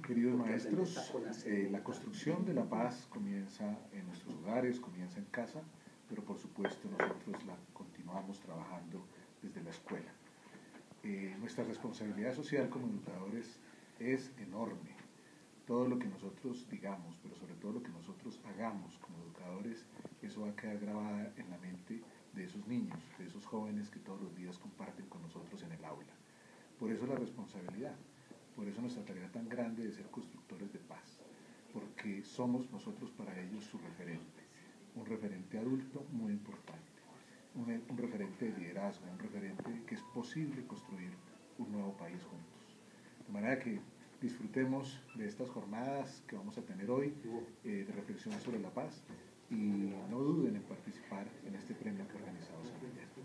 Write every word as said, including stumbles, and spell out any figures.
Queridos maestros, eh, la construcción de la paz comienza en nuestros hogares, comienza en casa, pero por supuesto nosotros la continuamos trabajando desde la escuela. Eh, nuestra responsabilidad social como educadores es enorme. Todo lo que nosotros digamos, pero sobre todo lo que nosotros hagamos como educadores, eso va a quedar grabada en la mente de esos niños, de esos jóvenes que todos los días comparten con nosotros en el aula. Por eso la responsabilidad, por eso nuestra tarea tan grande de ser constructores de paz, porque somos nosotros para ellos su referente, un referente adulto muy importante, un, un referente de liderazgo, un referente que es posible construir un nuevo país juntos. De manera que disfrutemos de estas jornadas que vamos a tener hoy, eh, de reflexión sobre la paz, y no duden en participar en este premio que organizamos en Miguel.